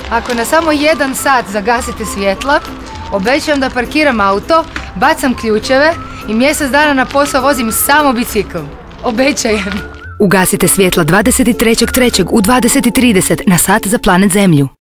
Ako na samo 1 sat zagasite svjetla, obećajem da parkiram auto, bacam ključeve i mjesec dana na posao vozim samo biciklom. Obećajem. Ugasite svjetla 23.3. u 20:30 na sat za Planet Zemlju.